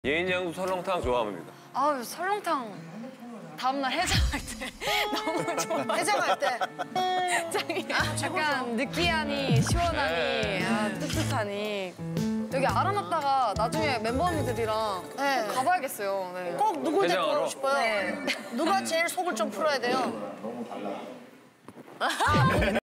예인이 형도 설렁탕 좋아합니다. 아우 설렁탕 다음날 해장할 때 너무 좋아. 해장할 때. 짱이. 약간 느끼하니 시원하니 뜨뜻하니. 여기 알아놨다가 나중에 멤버들이랑 네. 가봐야겠어요. 네. 꼭 누굴 데리고 해장하러? 가고 싶어요? 네. 누가 제일 속을 좀 풀어야 돼요?